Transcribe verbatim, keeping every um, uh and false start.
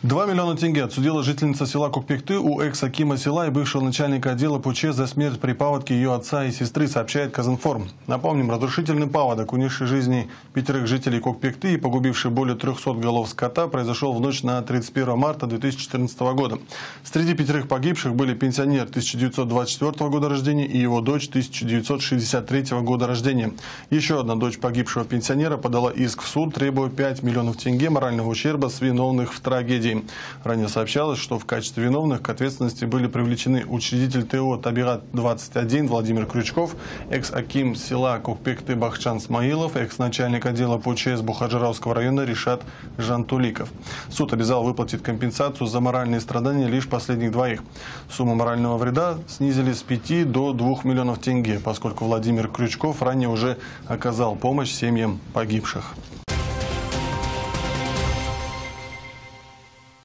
два миллиона тенге отсудила жительница села Кокпекты у экс-акима села и бывшего начальника отдела ПУЧ за смерть при паводке ее отца и сестры, сообщает Казинформ. Напомним, разрушительный паводок, унесший жизни пятерых жителей Кокпекты и погубивший более трёхсот голов скота, произошел в ночь на тридцать первое марта две тысячи четырнадцатого года. Среди пятерых погибших были пенсионер тысяча девятьсот двадцать четвёртого года рождения и его дочь тысяча девятьсот шестьдесят третьего года рождения. Еще одна дочь погибшего пенсионера подала иск в суд, требуя пять миллионов тенге морального ущерба с виновных в трагедии. Ранее сообщалось, что в качестве виновных к ответственности были привлечены учредитель ТО «Табират двадцать один» Владимир Крючков, экс-аким села Кокпекты Бахчан Смаилов, экс-начальник отдела ПУЧС Бухаджиравского района Ришат Жантуликов. Суд обязал выплатить компенсацию за моральные страдания лишь последних двоих. Сумму морального вреда снизили с пяти до двух миллионов тенге, поскольку Владимир Крючков ранее уже оказал помощь семьям погибших.